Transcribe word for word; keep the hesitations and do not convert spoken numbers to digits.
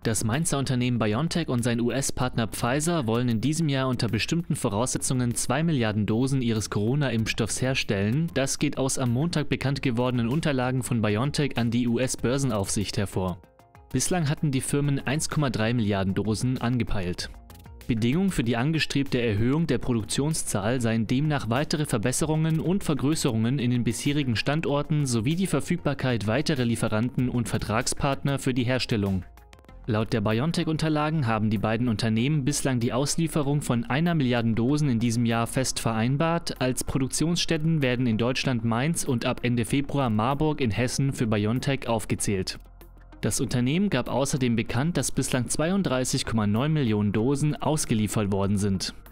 Das Mainzer Unternehmen BioNTech und sein U S-Partner Pfizer wollen in diesem Jahr unter bestimmten Voraussetzungen zwei Milliarden Dosen ihres Corona-Impfstoffs herstellen. Das geht aus am Montag bekannt gewordenen Unterlagen von BioNTech an die U S-Börsenaufsicht hervor. Bislang hatten die Firmen eins Komma drei Milliarden Dosen angepeilt. Bedingung für die angestrebte Erhöhung der Produktionszahl seien demnach weitere Verbesserungen und Vergrößerungen in den bisherigen Standorten sowie die Verfügbarkeit weiterer Lieferanten und Vertragspartner für die Herstellung. Laut der BioNTech-Unterlagen haben die beiden Unternehmen bislang die Auslieferung von einer Milliarde Dosen in diesem Jahr fest vereinbart. Als Produktionsstätten werden in Deutschland Mainz und ab Ende Februar Marburg in Hessen für BioNTech aufgezählt. Das Unternehmen gab außerdem bekannt, dass bislang zweiunddreißig Komma neun Millionen Dosen ausgeliefert worden sind.